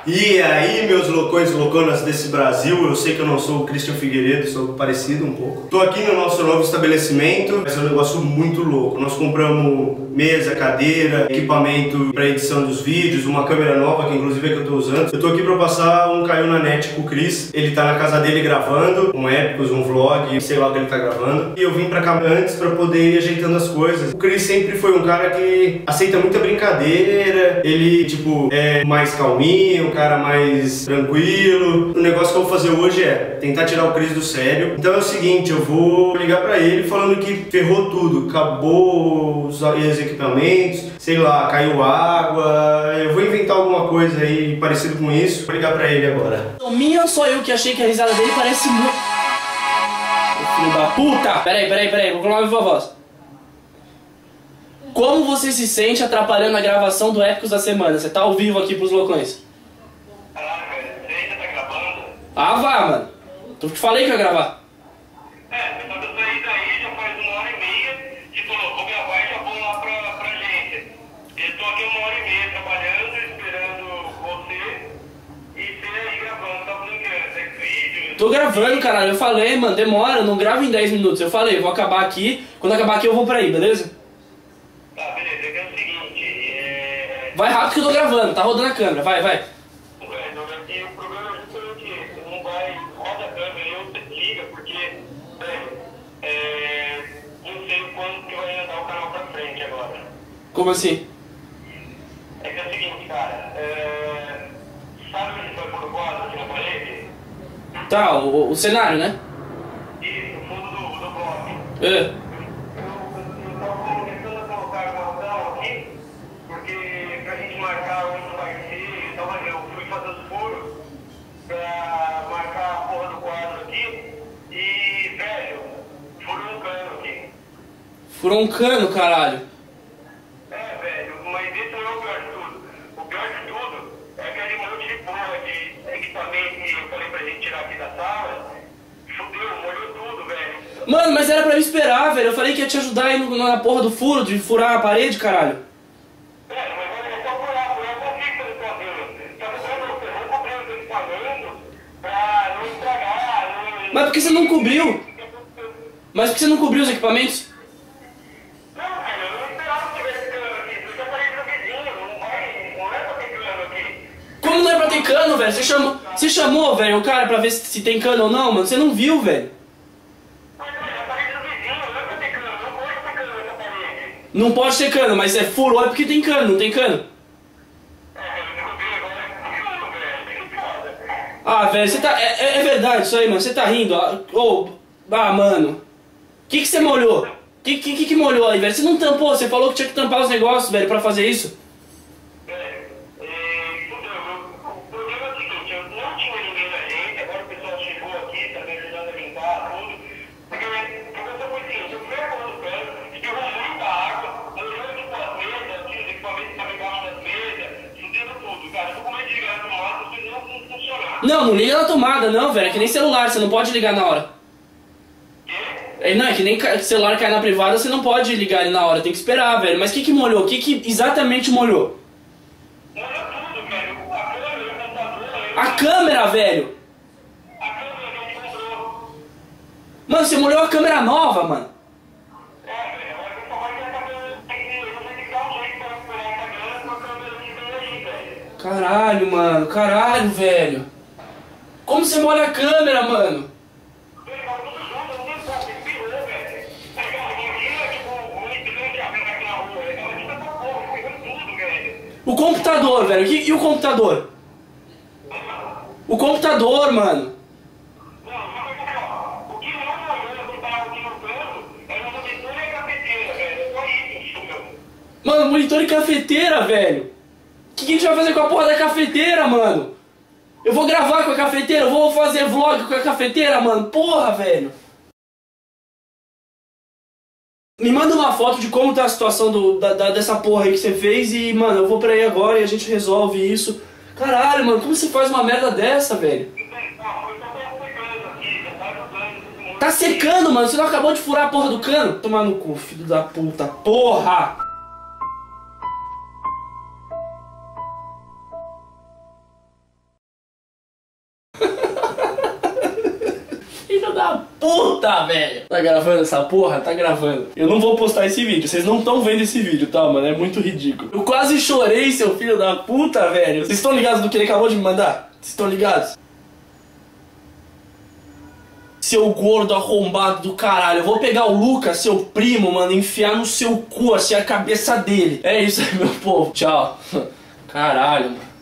E aí, meus loucões e louconas desse Brasil, eu sei que eu não sou o Christian Figueiredo, sou parecido um pouco. Tô aqui no nosso novo estabelecimento, mas é um negócio muito louco. Nós compramos mesa, cadeira, equipamento para edição dos vídeos, uma câmera nova, que inclusive é que eu tô usando. Eu tô aqui pra passar um Caiu na Net com o Chris. Ele tá na casa dele gravando, um épicos, um vlog, sei lá o que ele tá gravando. E eu vim pra cá antes pra poder ir ajeitando as coisas. O Chris sempre foi um cara que aceita muita brincadeira, ele, tipo, é mais calminho, um cara mais tranquilo. O negócio que eu vou fazer hoje é tentar tirar o Chris do sério. Então é o seguinte, eu vou ligar pra ele falando que ferrou tudo, acabou os equipamentos, sei lá, caiu água. Eu vou inventar alguma coisa aí parecido com isso. Vou ligar pra ele agora. Minha, só eu que achei que a risada dele parece muito... Filho da puta! Peraí, vou falar uma viva voz. Como você se sente atrapalhando a gravação do Épicos da Semana? Você tá ao vivo aqui pros loucões. Caraca, você ainda tá gravando? Ah, vá, mano. Eu te falei que eu ia gravar. Você tá sair daí já faz 1h30, tipo, vou gravar e já vou lá pra agência. Eu tô aqui 1h30 trabalhando, esperando você e você aí gravando, tá fazendo vídeo. Tô gravando, caralho. Eu falei, mano, demora, não gravo em 10 minutos. Eu falei, vou acabar aqui. Quando acabar aqui eu vou pra aí, beleza? Tá, beleza, é o seguinte, Vai rápido que eu tô gravando, tá rodando a câmera, vai. o problema é justamente esse, você não vai, roda a câmera e eu liga, porque, não sei quando que vai andar o canal pra frente agora. Como assim? É que é o seguinte, cara, sabe onde foi pôr o quadro aqui na parede? Tá, o cenário, né? Isso, no fundo do bloco. É. Eu tava começando a colocar uma botão aqui, porque pra gente marcar onde vai ser, então eu fui fazer os furos pra marcar a porra do quadro aqui e, velho, furou um cano aqui. Furou um cano, caralho. Velho, mas esse não é o pior de tudo. O pior de tudo é aquele monte de porra de equipamento que eu falei pra gente tirar aqui da sala. Fudeu, molhou tudo, velho. Mano, mas era pra eu esperar, velho. Eu falei que ia te ajudar aí na porra do furo, de furar a parede, caralho. Mas é só furar, eu consigo fazer sozinho. Só que eu vou cobrir os equipamentos pra não estragar, não... Mas por que você não cobriu? Mas por que você não cobriu os equipamentos? Não, velho, eu não esperava que tivesse cano aqui. Porque eu falei pro vizinho, não é pra ter cano aqui. Como não é pra ter cano, velho? Você chamou, velho, o cara pra ver se tem cano ou não, mano? Você não viu, velho. Mas, velho, a parede do vizinho, não é pra ter cano, não pode ter cano nessa parede. Não pode ter cano, mas é furou é porque tem cano, não tem cano. Eu derrubei agora, cano, velho, que foda. Ah, velho, você tá... É verdade isso aí, mano. Você tá rindo. Mano. O que você molhou? Que molhou aí, velho? Você não tampou, você falou que tinha que tampar os negócios, velho, pra fazer isso. O problema é o seguinte, eu não tinha ninguém na gente, agora o pessoal chegou aqui, tá me ajudando a limpar tudo. Porque a coisa foi o seguinte, eu fui a porra do cano, espirrou muita água, molhou tipo as mesas, tinha os equipamentos que estavam embaixo das mesas, fudendo tudo, cara. Eu tô com medo de ligar no máximo, vocês não funcionar. Não liga na tomada, não, velho. É que nem celular, você não pode ligar na hora. Não, é que nem celular cai na privada, você não pode ligar ele na hora, tem que esperar, velho. Mas o que molhou? O que exatamente molhou? Molhou tudo, velho. A câmera, o computador... A câmera, velho! A câmera que a gente comprou. Mano, você molhou a câmera nova, mano. Velho, agora eu só vai ter a câmera... Eu vou ter que dar um jeito pra recuperar essa câmera com a câmera que tem aí, velho. Caralho, mano. Caralho, velho. Como você molha a câmera, mano? Velho, tava tudo junto, não tem como, espirrou, velho. Imagina, tipo, um hidrante abrindo aqui na rua, ele tava tipo essa porra, espirrou tudo, velho. O computador, velho. E o computador? O computador, mano. Não, mas olha só, o que não molhou que tava aqui no cano era o monitor e a cafeteira, velho. É só isso, meu. Mano, monitor e cafeteira, velho. O que a gente vai fazer com a porra da cafeteira, mano? Eu vou gravar com a cafeteira, eu vou fazer vlog com a cafeteira, mano. Porra, velho. Me manda uma foto de como tá a situação dessa porra aí que você fez e, mano, eu vou pra aí agora e a gente resolve isso. Caralho, mano, como você faz uma merda dessa, velho? Tá secando, mano, você não acabou de furar a porra do cano? Tomar no cu, filho da puta, porra! puta, velho. Tá gravando essa porra? Tá gravando. Eu não vou postar esse vídeo. Vocês não estão vendo esse vídeo, tá, mano? É muito ridículo. Eu quase chorei, seu filho da puta, velho. Vocês estão ligados do que ele acabou de me mandar? Vocês estão ligados? Seu gordo arrombado do caralho. Eu vou pegar o Lucas, seu primo, mano, e enfiar no seu cu, assim, a cabeça dele. É isso aí, meu povo. Tchau. Caralho, mano.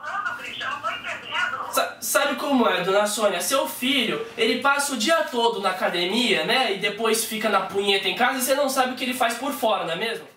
Sabe como é, dona Sônia? Seu filho, ele passa o dia todo na academia, né? E depois fica na punheta em casa e você não sabe o que ele faz por fora, não é mesmo?